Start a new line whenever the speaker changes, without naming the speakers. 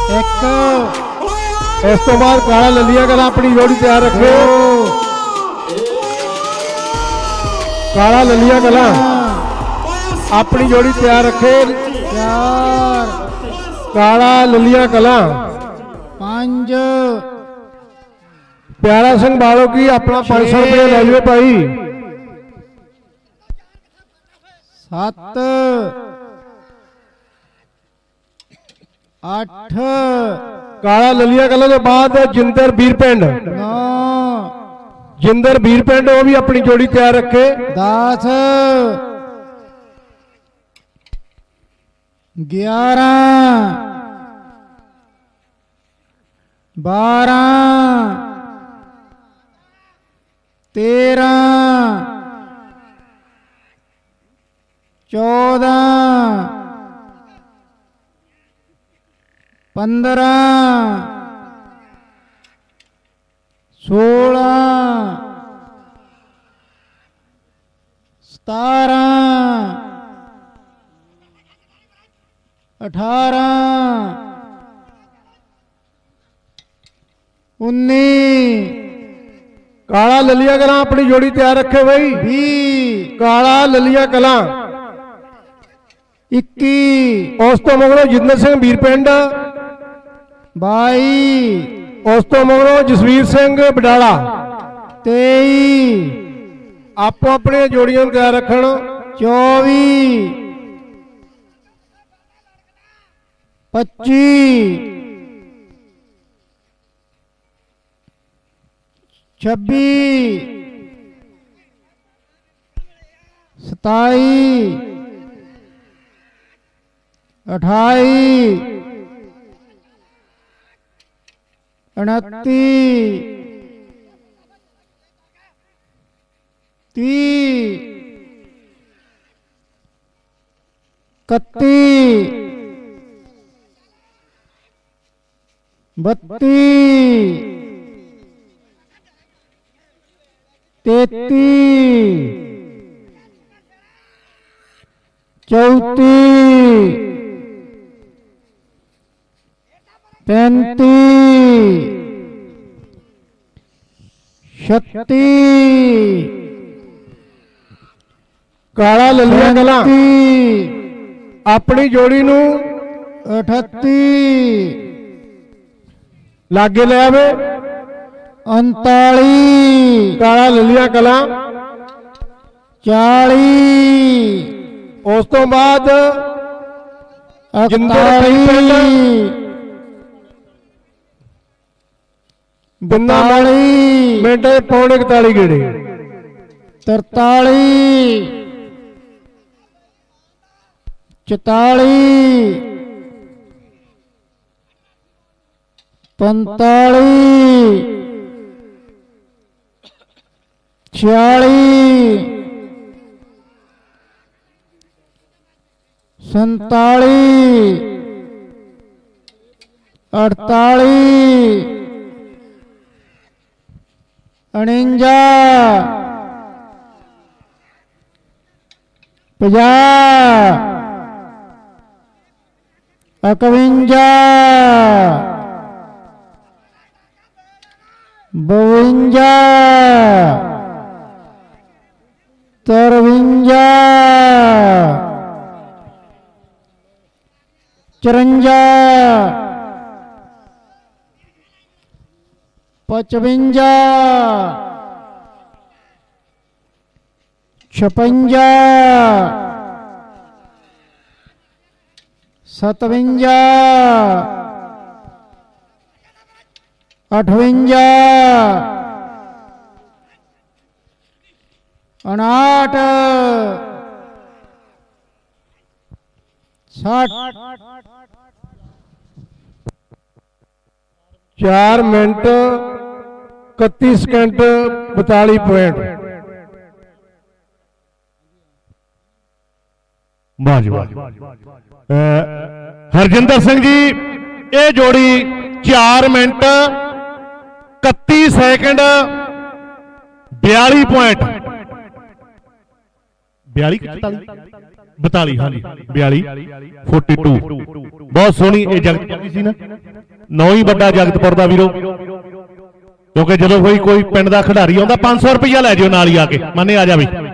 एक
इस तो बाद काला ललिया कला अपनी जोड़ी तैयार रखे। काला ललिया कला अपनी जोड़ी तैयार रखे।
चार
काला ललिया कला
5
प्यारा सिंह बालों की अपना 500 रुपये ले लो भाई।
7 8
काला ललिया कला के बाद जिंदर बीर पिंड
9
जिंदर बीर पिंड वो भी अपनी जोड़ी तैयार रखे।
10 11 12 13 14 15 16 17 18 19
काला ललिया कला अपनी जोड़ी तैयार रखे भाई।
20
काला ललिया कला
21
उस तो मगरों जिंदर सिंह बीर पिंड
22
उस तो मगरों जसवीर सिंह बडाला
23
आपो अपने जोड़ियों तैयार रखन।
24 25 26 27 28 29 30 31 32 33 34 35 36
काला ललिया कला अपनी जोड़ी नू
38
लागे ले आवे।
39
काला ललिया कला
40
उस तो बाद जिंदर बीर पिंड
42
मिनट पौने 41 गेड़े
43 44 45 46 47 48 49 50 51 52 53 54 55 56 57 58 59 60
4 मिनट 31 सेकंड 42 पॉइंट।
वाह जी वाह। हरजिंदर सिंह जी ये जोड़ी 4 मिनट 31 सेकंड 42 पॉइंट 42 हाँ जी 42 42 बहुत सोहनी ये जगत सी ना 9 ਹੀ ਵੱਡਾ ਜਗਤਪੁਰ ਦਾ ਵੀਰੋ, ਕਿਉਂਕਿ ਜਦੋਂ ਕੋਈ ਪਿੰਡ ਦਾ ਖਿਡਾਰੀ ਆਉਂਦਾ 500 ਰੁਪਇਆ ਲੈ ਜਿਓ ਨਾਲ ਹੀ ਆ ਕੇ। ਮੰਨੇ ਆ ਜਾ ਬਈ।